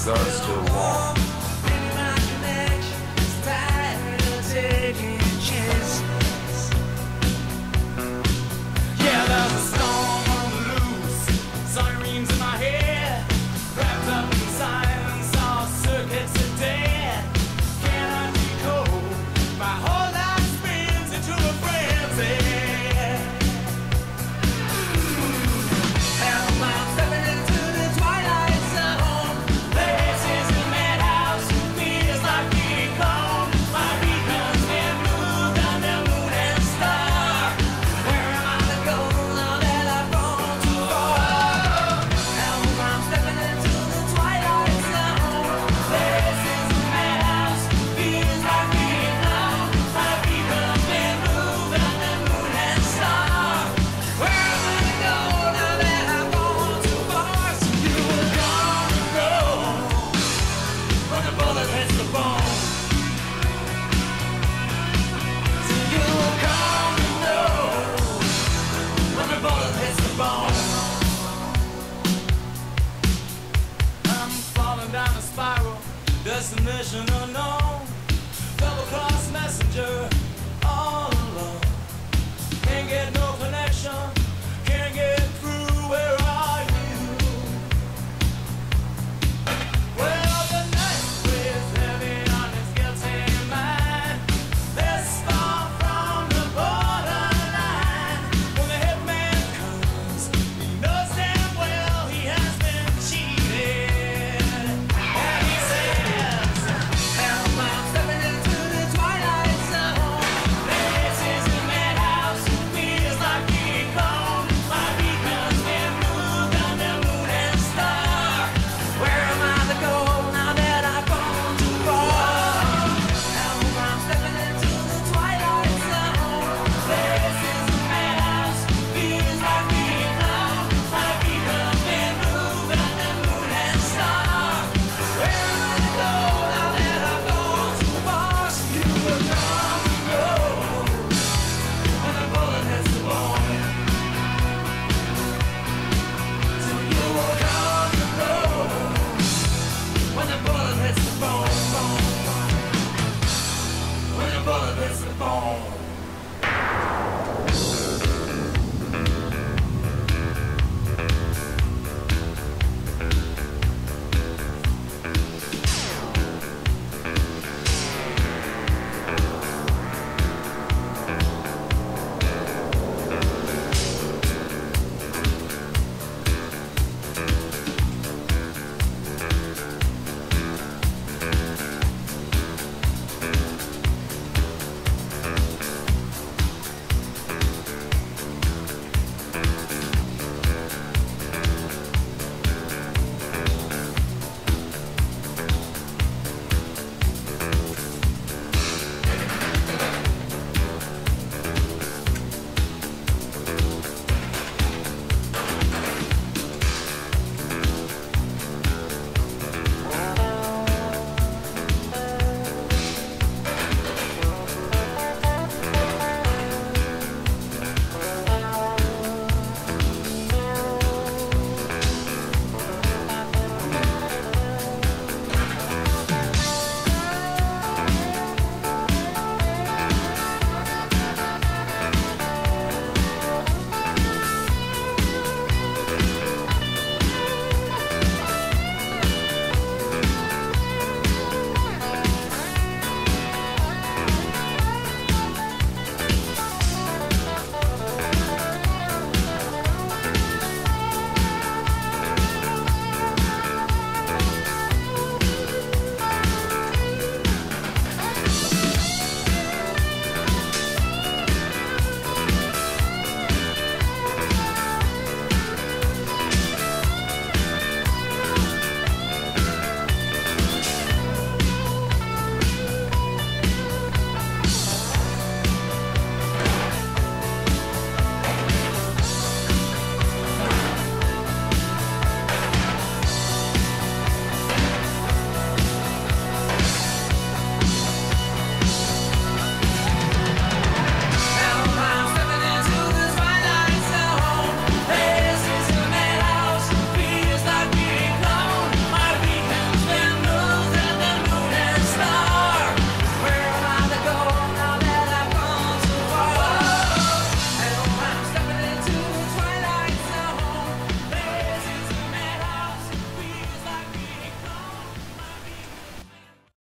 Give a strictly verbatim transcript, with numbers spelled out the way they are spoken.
legs are still warm. Yeah, there's a storm on the loose, sirens in my head, wrapped up in silence, all circuits are dead. Can I decode? My whole life spins into a frenzy. And I'm stepping into the twilight zone. This is a madhouse, feels like being gone. My beacon's been moved under moon and star. Where am I to go now that I've gone too far? And I'm stepping into the twilight zone. This is a madhouse, feels like being gone. My beacon's been moved under moon and star. Where am I to go now that I've gone too far? So you were gone to go when the bullet hits the bone. So you were gone to know when the bullet hits the bone. I'm falling down a spiral, destination unknown.